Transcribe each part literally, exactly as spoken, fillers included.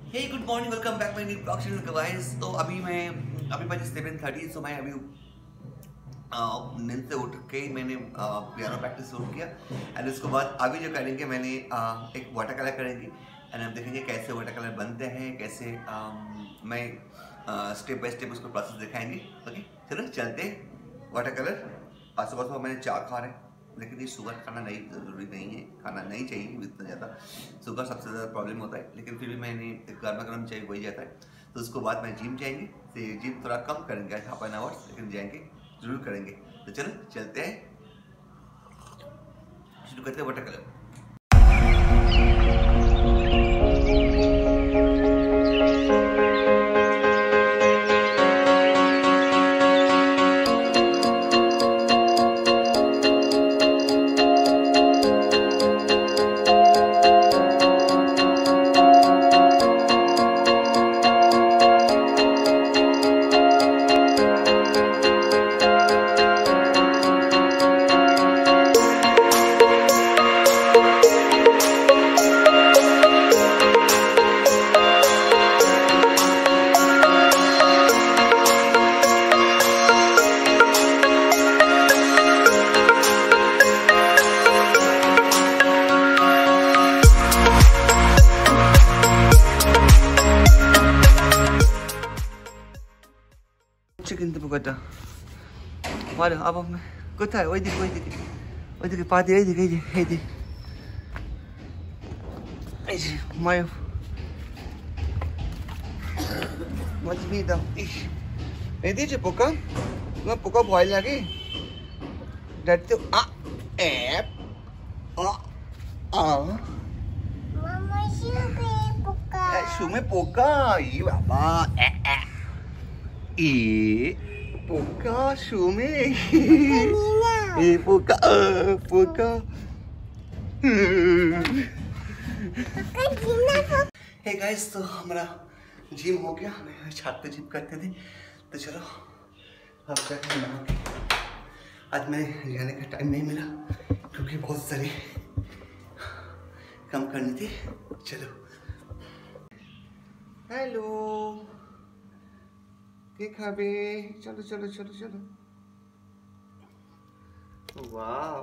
Hey good morning, welcome back my new blog channel guys. तो अभी मैं अभी बजे सेवन थर्टी, सो मैं अभी नींद से उठ के मैंने पियानो प्रैक्टिस शुरू किया एंड उसके बाद अभी जो करेंगे मैंने uh, एक वाटर कलर करेंगे एंड हम देखेंगे कैसे वाटर कलर बनते हैं, कैसे uh, मैं स्टेप बाय स्टेप उसको प्रोसेस दिखाएंगे। ओके चलो चलते हैं वाटर कलर। आज सुबह सुबह मैंने चाय खा रहे हैं, लेकिन ये शुगर खाना नहीं ज़रूरी नहीं है, खाना नहीं चाहिए इतना ज़्यादा। शुगर सबसे ज़्यादा प्रॉब्लम होता है, लेकिन फिर भी मैंने गर्मा गर्म चाहिए वही जाता है। तो उसके बाद मैं जिम जाएंगे, तो जिम थोड़ा कम करेंगे हाफ एन आवर्स, लेकिन जाएंगे जरूर करेंगे। तो चलो चलते हैं, शुरू करते हैं watercolour. Chicken buka mana apa me kau tahu oi dik oi dik oi dik padi oi dik oi dik oi dik oi mayo mas vida ih ini je buka nggak buka boil lagi dari tu ah eh ah ah mama shume buka eh shume buka ih baba eh eh Eh, buka shume. Eh, buka, uh, buka. Hey guys, तो हमारा gym हो गया। मैं छत पे gym करते थे, तो चलो अब जाके नहा के। आज मैं जाने का टाइम नहीं मिला क्योंकि बहुत सारे काम करने थे। चलो हेलो खाबे, चलो चलो चलो चलो। वाओ,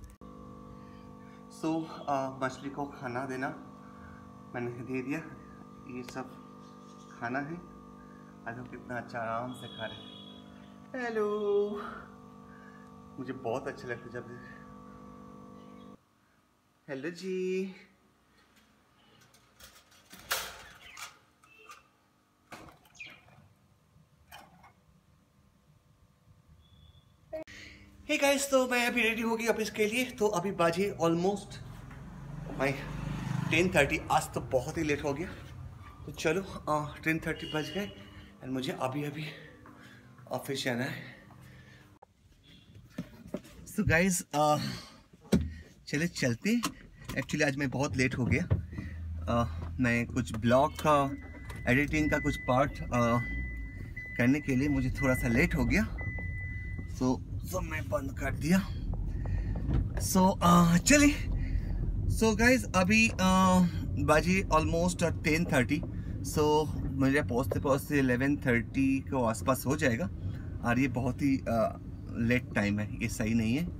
सो मछली को खाना देना मैंने दे दिया। ये सब खाना है, आज हम कितना अच्छा आराम से खा रहे हैं। हेलो, मुझे बहुत अच्छा लगता है जब हेलो जी। हे hey गाइस, तो मैं अभी रेडी हो गई ऑफिस के लिए। तो अभी बाजे ऑलमोस्ट भाई टेन थर्टी। आज तो बहुत ही लेट हो गया, तो चलो टेन थर्टी बज गए एंड मुझे अभी अभी ऑफिस जाना है। सो गाइस चले चलते। एक्चुअली आज मैं बहुत लेट हो गया। uh, मैं कुछ ब्लॉग का एडिटिंग का कुछ पार्ट uh, करने के लिए मुझे थोड़ा सा लेट हो गया, सो so, सब मैं बंद कर दिया। सो so, चलिए। सो गाइज अभी uh, बाजी ऑलमोस्ट टेन थर्टी। सो मुझे पहुँचते पहुँचते इलेवन थर्टी के आसपास हो जाएगा, और ये बहुत ही लेट uh, टाइम है, ये सही नहीं है।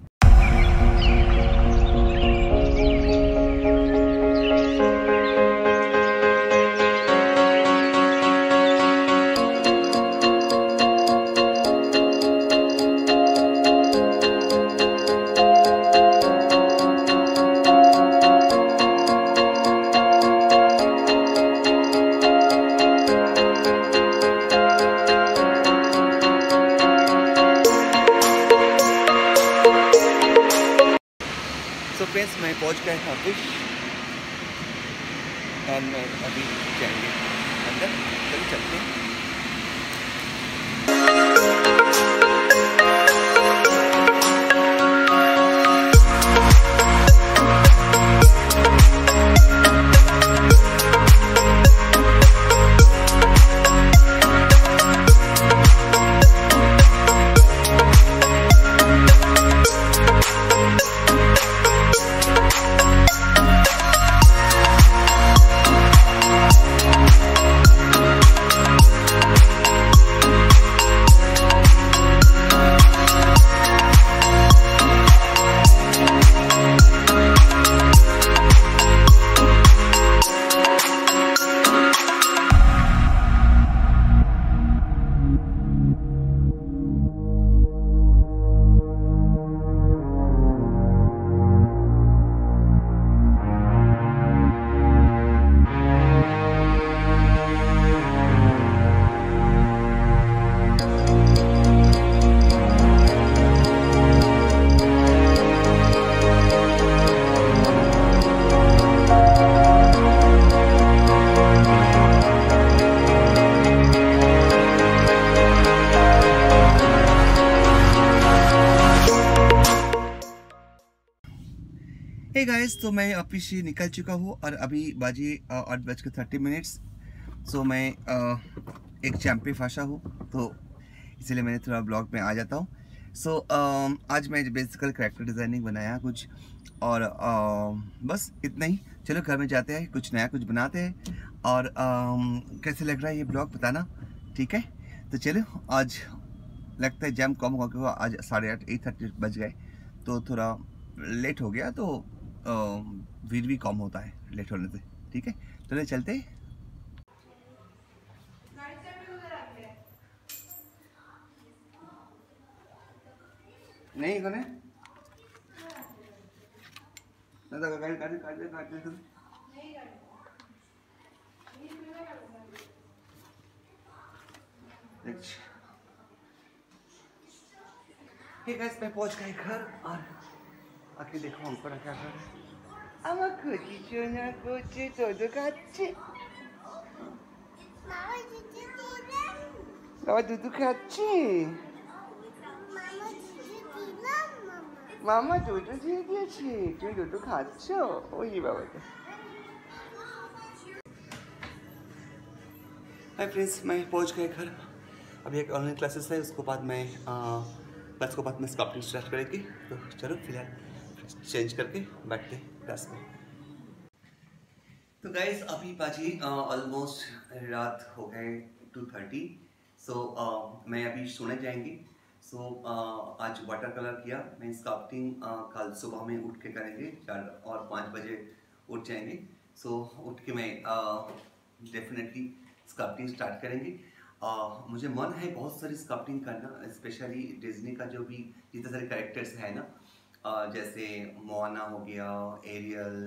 तो फ्रेंड्स मैं पहुंच गया था ऑफिस और मैं अभी जाएंगे अंदर। चलिए चलते हैं। गाइस, तो मैं ऑफिस से निकल चुका हूँ और अभी बाजी आठ बज के थर्टी मिनट्स। सो मैं आ, एक जैम पे फंसा हूँ, तो इसलिए मैंने थोड़ा ब्लॉग में आ जाता हूँ। सो so, आज मैं बेसिकल कैरेक्टर डिज़ाइनिंग बनाया कुछ, और आ, बस इतना ही। चलो घर में जाते हैं, कुछ नया कुछ बनाते हैं, और आ, कैसे लग रहा है ये ब्लॉग बताना, ठीक है? तो चलो, आज लगता है जैम कम हो गया, आज साढ़े आठ एट थर्टी बज गए, तो थोड़ा लेट हो गया, तो भीड़ भी कम होता है लेट होने से, ठीक है? चलो चलते हैं। नहीं कौन है गाड़ी गाड़ी गाड़ी गाड़ी हे गाइस, मैं पहुंच गए घर और आके देखो हमको ना क्या कर रहे हैं। अमा कुची चुना कुची तो दो खाचे Mama cuci tilam. बाबा दूध खाचे Mama cuci tilam, Mama. मामा दूध दे दिया छे, तुम दूध खाचो ओही बाबा तो। हाय फ्रेंड्स, मैं पहुंच गए घर। अभी एक ऑनलाइन क्लासेस है, उसके बाद मैं क्लास के बाद मैं स्कल्पटिंग स्टार्ट करेंगे। तो चलो फिलहाल चेंज करके बैठते हैं क्लास में। तो गाइस, अभी बाजी ऑलमोस्ट रात हो गए टू थर्टी। सो मैं अभी सोने जाएंगी। सो so, uh, आज वाटर कलर किया। मैं स्कल्पटिंग uh, कल सुबह में उठ के करेंगे, चार और पाँच बजे उठ जाएंगे। सो so, उठ के मैं डेफिनेटली uh, स्कल्पटिंग स्टार्ट करेंगे। uh, मुझे मन है बहुत सारी स्कल्पटिंग करना, स्पेशली डिज्नी का जो भी जितने सारे कैरेक्टर्स है ना, uh, जैसे मोआना हो गया, Ariel,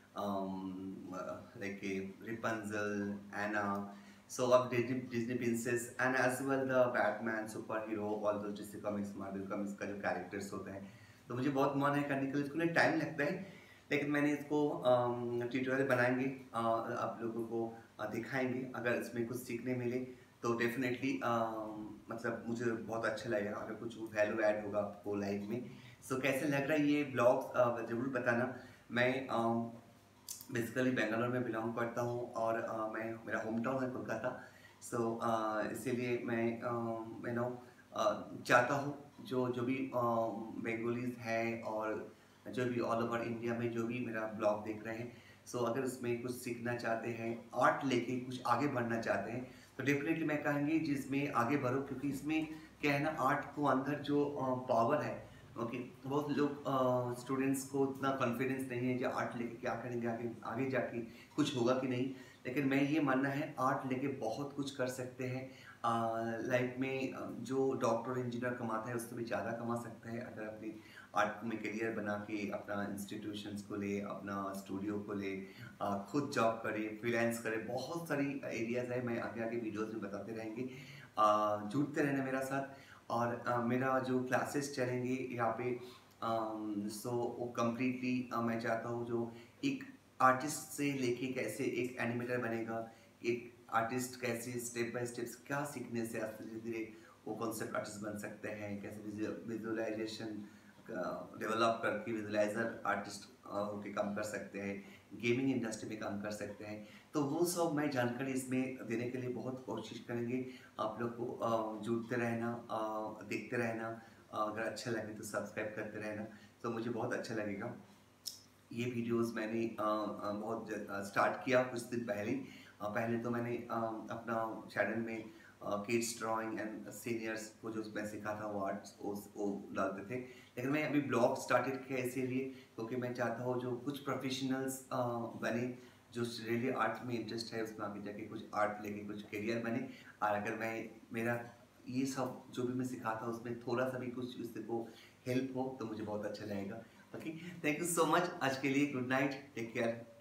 like Rapunzel, Anna, so of Disney, Disney princess and as well the Batman, superhero, all those Disney comics, Marvel comics का जो characters होते हैं, तो मुझे बहुत मन है करने के लिए। इसको लिए टाइम लगता है, लेकिन मैंने इसको ट्यूटोरियल बनाएंगे, आप लोगों को दिखाएंगे। अगर इसमें कुछ सीखने मिले तो डेफिनेटली मतलब मुझे बहुत अच्छा लगेगा, अगर कुछ वैल्यू ऐड होगा आपको लाइफ में। सो so, कैसे लग रहा है ये ब्लॉग ज़रूर बताना। मैं बेसिकली बेंगलोर में बिलोंग करता हूँ, और uh, मैं मेरा होम टाउन है कोलकाता। सो so, uh, इसीलिए मैं मैं नो चाहता हूँ जो जो भी बेंगोलीज है और जो भी ऑल ओवर इंडिया में जो भी मेरा ब्लॉग देख रहे हैं, सो so, अगर उसमें कुछ सीखना चाहते हैं, आर्ट लेके कुछ आगे बढ़ना चाहते हैं, तो डेफिनेटली मैं कहेंगे जिसमें आगे बढ़ो, क्योंकि इसमें क्या है ना, आर्ट को अंदर जो पावर है, ओके okay, बहुत लोग स्टूडेंट्स uh, को इतना कॉन्फिडेंस नहीं है कि आर्ट लेके क्या करेंगे, आगे आगे जाके कुछ होगा कि नहीं। लेकिन मैं ये मानना है आर्ट लेके बहुत कुछ कर सकते हैं। लाइफ uh, में uh, जो डॉक्टर इंजीनियर कमाता है उससे भी ज़्यादा कमा सकते हैं, अगर अपनी आर्ट में करियर बना के अपना इंस्टीट्यूशंस को ले, अपना स्टूडियो को ले, uh, खुद जॉब करे, फ्रीलांस करे। बहुत सारी एरियाज़ है, मैं आगे आगे वीडियोज़ में बताते रहेंगे। uh, जुड़ते रहना मेरा साथ, और uh, मेरा जो क्लासेस चलेंगे यहाँ पे, सो um, वो कम्प्लीटली uh, मैं चाहता हूँ जो एक आर्टिस्ट से लेके कैसे एक एनिमेटर बनेगा, एक आर्टिस्ट कैसे स्टेप बाय स्टेप्स क्या सीखने से धीरे धीरे वो कॉन्सेप्ट आर्टिस्ट बन सकते हैं, कैसे विजुअलाइजेशन डेवलप करके विजुअलाइजर आर्टिस्ट होके काम कर सकते हैं, गेमिंग इंडस्ट्री में काम कर सकते हैं। तो वो सब मैं जानकारी इसमें देने के लिए बहुत कोशिश करेंगे। आप लोग को जुड़ते रहना, देखते रहना, अगर अच्छा लगे तो सब्सक्राइब करते रहना, तो मुझे बहुत अच्छा लगेगा। ये वीडियोस मैंने बहुत स्टार्ट किया कुछ दिन पहले। पहले तो मैंने अपना चैनल में किड्स ड्राइंग एंड सीनियर्स को जो मैं सिखा था वो आर्ट्स वो डालते थे, लेकिन मैं अभी ब्लॉग स्टार्टेड किया इसीलिए क्योंकि मैं चाहता हूँ जो कुछ प्रोफेशनल्स बने, जो रियली आर्ट में इंटरेस्ट है उसमें आगे जाके कुछ आर्ट लेके कुछ करियर बने। और अगर मैं मेरा ये सब जो भी मैं सिखाता हूँ उसमें थोड़ा सा भी कुछ उससे को हेल्प हो तो मुझे बहुत अच्छा लगेगा। Okay, thank you so much. आज के लिए गुड नाइट, टेक केयर।